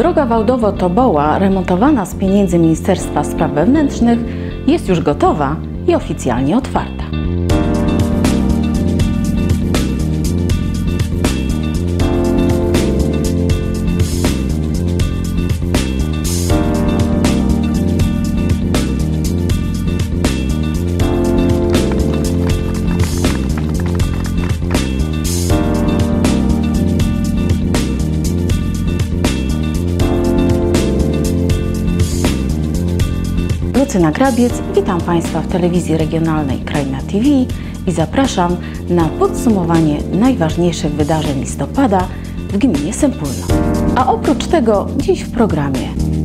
Droga Wałdowo-Toboła, remontowana z pieniędzy Ministerstwa Spraw Wewnętrznych, jest już gotowa i oficjalnie otwarta. Lucyna Grabiec, witam Państwa w telewizji regionalnej Kraina TV i zapraszam na podsumowanie najważniejszych wydarzeń listopada w gminie Sępólno. A oprócz tego dziś w programie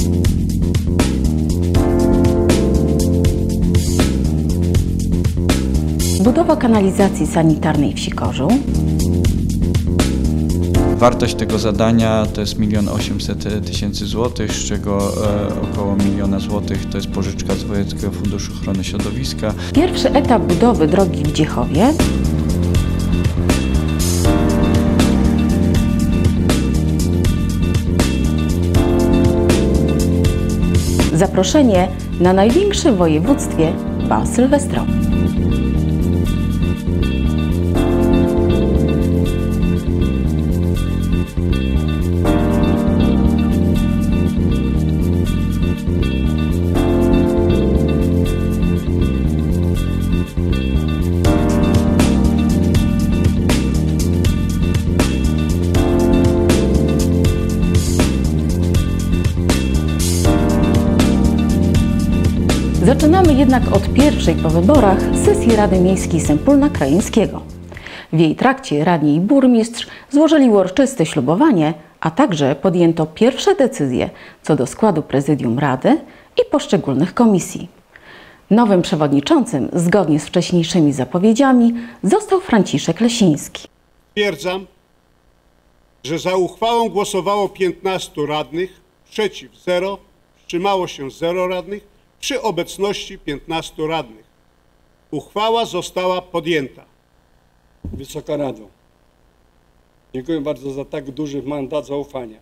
budowa kanalizacji sanitarnej w Sikorzu. Wartość tego zadania to jest 1 800 000 złotych, z czego około 1 000 000 złotych to jest pożyczka z Wojewódzkiego Funduszu Ochrony Środowiska. Pierwszy etap budowy drogi w Dziechowie. Zaproszenie na największy w województwie bal sylwestrowy. Zaczynamy jednak od pierwszej po wyborach sesji Rady Miejskiej Sępólna Krajeńskiego. W jej trakcie radni i burmistrz złożyli uroczyste ślubowanie, a także podjęto pierwsze decyzje co do składu prezydium Rady i poszczególnych komisji. Nowym przewodniczącym, zgodnie z wcześniejszymi zapowiedziami, został Franciszek Lesiński. Stwierdzam, że za uchwałą głosowało 15 radnych, przeciw 0, wstrzymało się 0 radnych, przy obecności 15 radnych. Uchwała została podjęta. Wysoka Rado, dziękuję bardzo za tak duży mandat zaufania.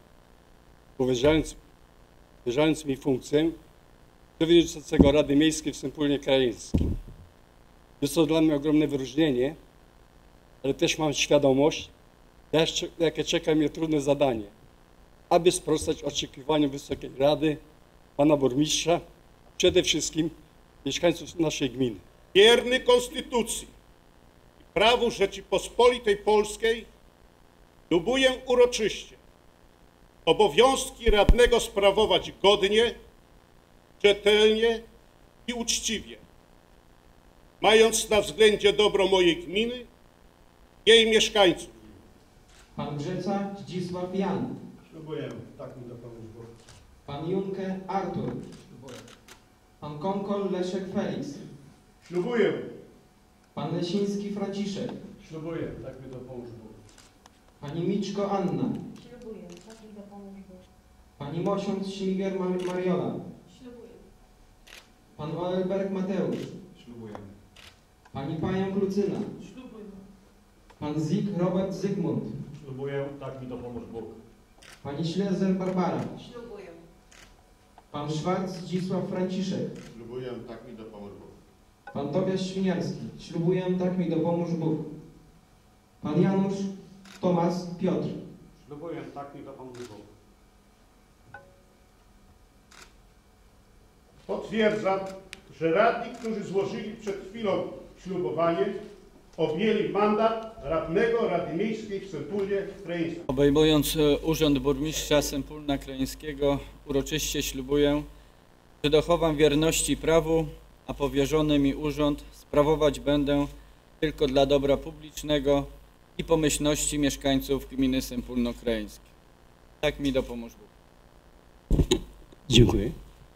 Powierzając mi funkcję przewodniczącego Rady Miejskiej w Sępólnie Krajeńskim. Jest to dla mnie ogromne wyróżnienie, ale też mam świadomość, jakie czeka mnie trudne zadanie, aby sprostać oczekiwaniom Wysokiej Rady, pana burmistrza, przede wszystkim mieszkańców naszej gminy. Wierny Konstytucji i prawu Rzeczypospolitej Polskiej ślubuję uroczyście obowiązki radnego sprawować godnie, rzetelnie i uczciwie, mając na względzie dobro mojej gminy i jej mieszkańców. Pan Grzeca Zdzisław Jan. Ślubuję, tak mi dopomóż Bóg. Pan Junke Artur. Pan Konkol Leszek Felix. Ślubuję. Pan Lesiński Franciszek. Ślubuję, tak mi dopomóż Bóg. Pani Miczko Anna. Ślubuję, tak mi dopomóż Bóg. Pani Mosiąc Śmiger Mariola. Ślubuję. Pan Walberg Mateusz. Ślubuję. Pani Pająk Lucyna. Ślubuję. Pan Zik Robert Zygmunt. Ślubuję, tak mi dopomóż Bóg. Pani Ślezer Barbara. Ślubuję. Pan Szwarc Zdzisław Franciszek. Ślubuję, tak mi dopomóż Bóg. Pan Tobiasz Świniarski. Ślubuję, tak mi dopomóż Bóg. Pan Janusz Tomasz Piotr. Ślubuję, tak mi dopomóż Bóg. Potwierdzam, że radni, którzy złożyli przed chwilą ślubowanie, objęli mandat radnego Rady Miejskiej w Sępólnie Krajeńskim. Obejmując urząd burmistrza Sępólna Krajeńskiego, uroczyście ślubuję, że dochowam wierności prawu, a powierzony mi urząd sprawować będę tylko dla dobra publicznego i pomyślności mieszkańców gminy Sępólno Krajeńskie. Tak mi dopomóż Bóg. Dziękuję.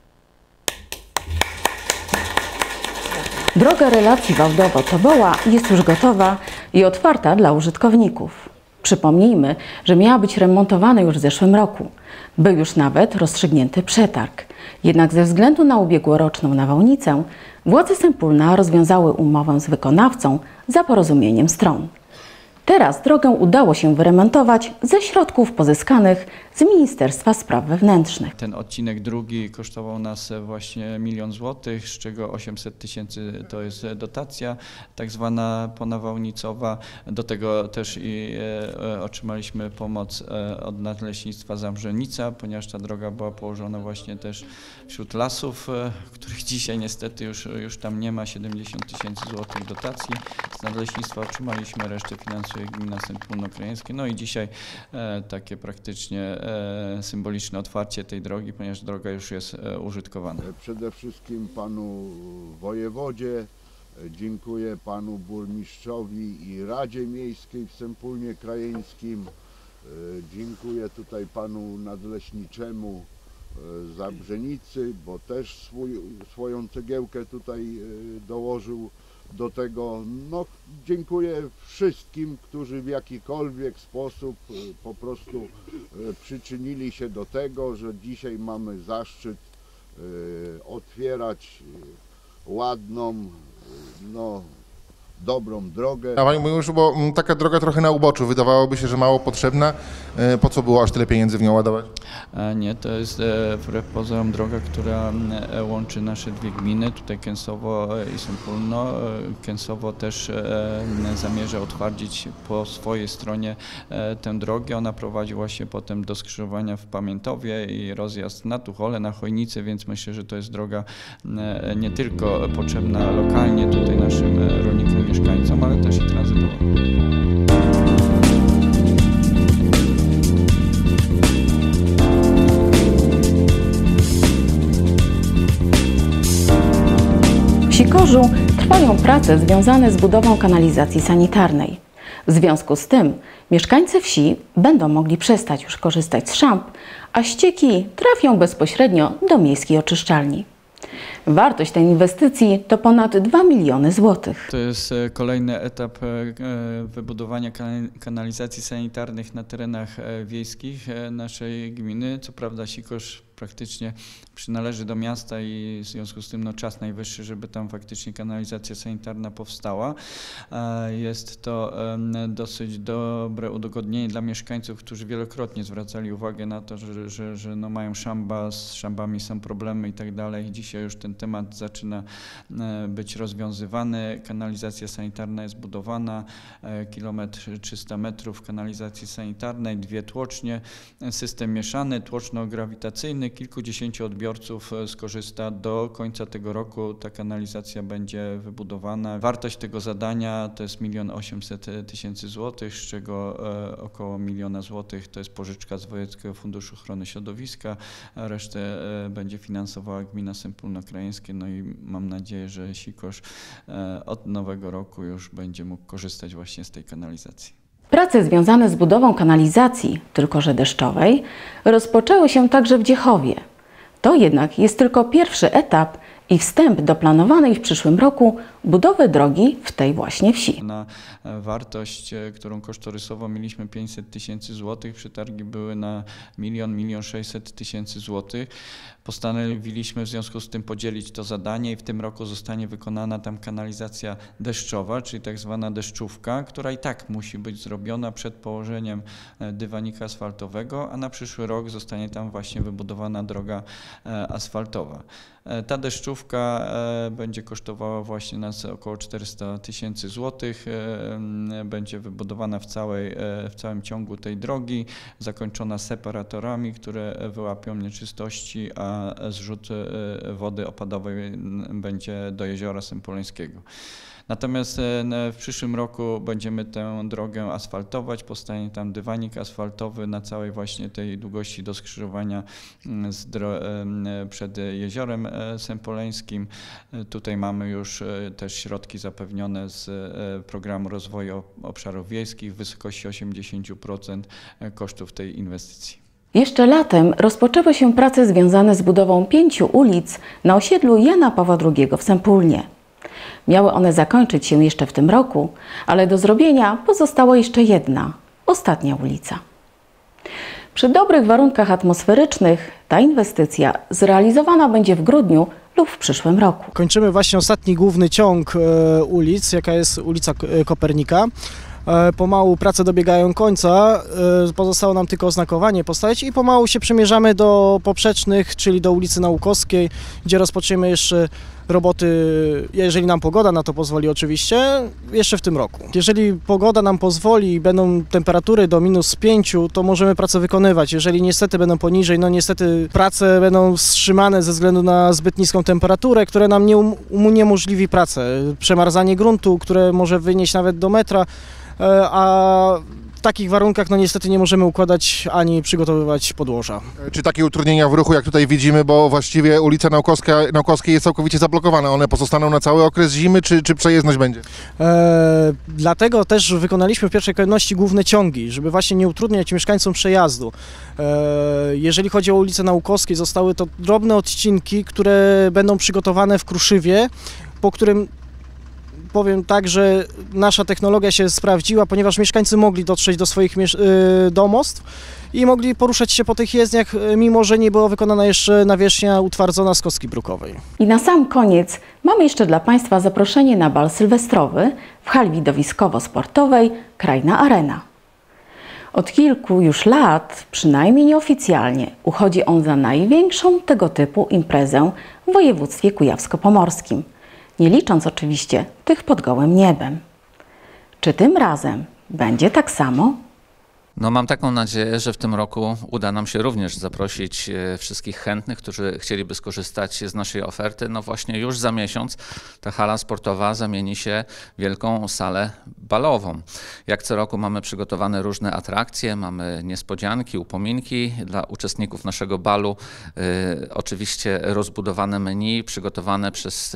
Droga relacji Wałdowo-Toboła jest już gotowa i otwarta dla użytkowników. Przypomnijmy, że miała być remontowana już w zeszłym roku. Był już nawet rozstrzygnięty przetarg. Jednak ze względu na ubiegłoroczną nawałnicę władze Sępólna rozwiązały umowę z wykonawcą za porozumieniem stron. Teraz drogę udało się wyremontować ze środków pozyskanych z Ministerstwa Spraw Wewnętrznych. Ten odcinek drugi kosztował nas właśnie 1 000 000 złotych, z czego 800 000 to jest dotacja tak zwana ponawałnicowa. Do tego też i otrzymaliśmy pomoc od Nadleśnictwa Zabrzenica, ponieważ ta droga była położona właśnie też wśród lasów, których dzisiaj niestety już tam nie ma. 70 000 złotych dotacji. Z Nadleśnictwa otrzymaliśmy, resztę finansuje gmina Sępólno-Krajeńskie. No i dzisiaj takie praktycznie symboliczne otwarcie tej drogi, ponieważ droga już jest użytkowana. Przede wszystkim panu wojewodzie, dziękuję panu burmistrzowi i Radzie Miejskiej w Sępólnie Krajeńskim, dziękuję tutaj panu nadleśniczemu Zabrzenicy, bo też swoją cegiełkę tutaj dołożył do tego. No, dziękuję wszystkim, którzy w jakikolwiek sposób po prostu przyczynili się do tego, że dzisiaj mamy zaszczyt otwierać ładną, dobrą drogę. A pani mówił, że bo taka droga trochę na uboczu, wydawałoby się, że mało potrzebna. Po co było aż tyle pieniędzy w nią ładować? Nie, to jest wbrew pozorom droga, która łączy nasze dwie gminy, tutaj Kęsowo i Sępólno. Kęsowo też zamierza utwardzić po swojej stronie tę drogę. Ona prowadzi właśnie potem do skrzyżowania w Pamiętowie i rozjazd na Tuchole, na Chojnicy, więc myślę, że to jest droga nie tylko potrzebna lokalnie tutaj naszym rolnikom, mieszkańcom, ale też i tranzytowa. W Sikorzu trwają prace związane z budową kanalizacji sanitarnej. W związku z tym mieszkańcy wsi będą mogli przestać już korzystać z szamb, a ścieki trafią bezpośrednio do miejskiej oczyszczalni. Wartość tej inwestycji to ponad 2 miliony złotych. To jest kolejny etap wybudowania kanalizacji sanitarnych na terenach wiejskich naszej gminy. Co prawda Sikorz praktycznie przynależy do miasta i w związku z tym czas najwyższy, żeby tam faktycznie kanalizacja sanitarna powstała. Jest to dosyć dobre udogodnienie dla mieszkańców, którzy wielokrotnie zwracali uwagę na to, że mają szamba, z szambami są problemy i tak dalej. Dzisiaj już ten temat zaczyna być rozwiązywany. Kanalizacja sanitarna jest budowana, 1,3 km kanalizacji sanitarnej, 2 tłocznie, system mieszany, tłoczno-grawitacyjny. Kilkudziesięciu odbiorców skorzysta. Do końca tego roku ta kanalizacja będzie wybudowana. Wartość tego zadania to jest 1 800 000 złotych, z czego około 1 000 000 złotych to jest pożyczka z Wojewódzkiego Funduszu Ochrony Środowiska, a resztę będzie finansowała gmina Sępólno-Krajeńskie. No i mam nadzieję, że Sikorz od nowego roku już będzie mógł korzystać właśnie z tej kanalizacji. Prace związane z budową kanalizacji, tylko że deszczowej, rozpoczęły się także w Dziechowie. To jednak jest tylko pierwszy etap i wstęp do planowanej w przyszłym roku budowy drogi w tej właśnie wsi. Na wartość, którą kosztorysowo mieliśmy 500 000 złotych, przetargi były na 1 600 000 złotych. Postanowiliśmy w związku z tym podzielić to zadanie i w tym roku zostanie wykonana tam kanalizacja deszczowa, czyli tak zwana deszczówka, która i tak musi być zrobiona przed położeniem dywanika asfaltowego, a na przyszły rok zostanie tam właśnie wybudowana droga asfaltowa. Ta deszczówka będzie kosztowała właśnie nas około 400 000 złotych. Będzie wybudowana w całym ciągu tej drogi, zakończona separatorami, które wyłapią nieczystości, a zrzut wody opadowej będzie do jeziora Sępoleńskiego. Natomiast w przyszłym roku będziemy tę drogę asfaltować, powstanie tam dywanik asfaltowy na całej właśnie tej długości do skrzyżowania przed jeziorem Sępoleńskim. Tutaj mamy już też środki zapewnione z programu rozwoju obszarów wiejskich w wysokości 80% kosztów tej inwestycji. Jeszcze latem rozpoczęły się prace związane z budową 5 ulic na osiedlu Jana Pawła II w Sępólnie. Miały one zakończyć się jeszcze w tym roku, ale do zrobienia pozostała jeszcze jedna, ostatnia ulica. Przy dobrych warunkach atmosferycznych ta inwestycja zrealizowana będzie w grudniu lub w przyszłym roku. Kończymy właśnie ostatni główny ciąg ulic, jaka jest ulica Kopernika. Pomału prace dobiegają końca, pozostało nam tylko oznakowanie postawić i pomału się przemierzamy do poprzecznych, czyli do ulicy Naukowskiej, gdzie rozpoczniemy jeszcze roboty, jeżeli nam pogoda na to pozwoli oczywiście, jeszcze w tym roku. Jeżeli pogoda nam pozwoli i będą temperatury do -5, to możemy pracę wykonywać. Jeżeli niestety będą poniżej, no niestety prace będą wstrzymane ze względu na zbyt niską temperaturę, które nam uniemożliwi pracę. Przemarzanie gruntu, które może wynieść nawet do metra, a w takich warunkach no niestety nie możemy układać ani przygotowywać podłoża. Czy takie utrudnienia w ruchu, jak tutaj widzimy, bo właściwie ulica Naukowskiej jest całkowicie zablokowana, one pozostaną na cały okres zimy, czy przejezdność będzie? Dlatego też wykonaliśmy w pierwszej kolejności główne ciągi, żeby właśnie nie utrudniać mieszkańcom przejazdu. Jeżeli chodzi o ulicę Naukowskiej, zostały to drobne odcinki, które będą przygotowane w Kruszywie, po którym powiem tak, że nasza technologia się sprawdziła, ponieważ mieszkańcy mogli dotrzeć do swoich domostw i mogli poruszać się po tych jezdniach, mimo że nie była wykonana jeszcze nawierzchnia utwardzona z kostki brukowej. I na sam koniec mamy jeszcze dla Państwa zaproszenie na bal sylwestrowy w hali widowiskowo-sportowej Krajna Arena. Od kilku już lat, przynajmniej nieoficjalnie, uchodzi on za największą tego typu imprezę w województwie kujawsko-pomorskim. Nie licząc oczywiście tych pod gołym niebem. Czy tym razem będzie tak samo? No mam taką nadzieję, że w tym roku uda nam się również zaprosić wszystkich chętnych, którzy chcieliby skorzystać z naszej oferty. No właśnie już za miesiąc ta hala sportowa zamieni się w wielką salę balową. Jak co roku mamy przygotowane różne atrakcje, mamy niespodzianki, upominki dla uczestników naszego balu. Oczywiście rozbudowane menu przygotowane przez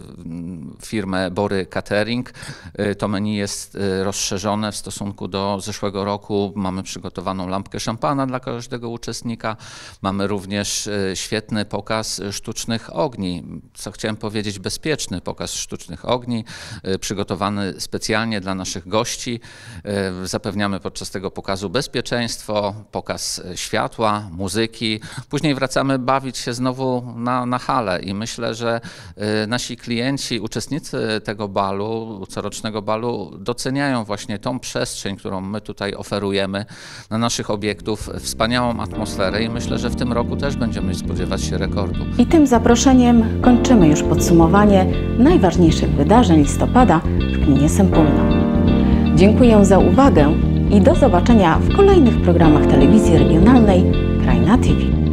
firmę Bory Catering. To menu jest rozszerzone w stosunku do zeszłego roku. Mamy przygotowaną lampkę szampana dla każdego uczestnika. Mamy również świetny pokaz sztucznych ogni. Co chciałem powiedzieć, bezpieczny pokaz sztucznych ogni, przygotowany specjalnie dla naszych gości. Zapewniamy podczas tego pokazu bezpieczeństwo, pokaz światła, muzyki. Później wracamy bawić się znowu na halę i myślę, że nasi klienci, uczestnicy tego balu, corocznego balu doceniają właśnie tą przestrzeń, którą my tutaj oferujemy na naszych obiektów, wspaniałą atmosferę i myślę, że w tym roku też będziemy spodziewać się rekordu. I tym zaproszeniem kończymy już podsumowanie najważniejszych wydarzeń listopada w gminie Sępólno. Dziękuję za uwagę i do zobaczenia w kolejnych programach telewizji regionalnej Krajna TV.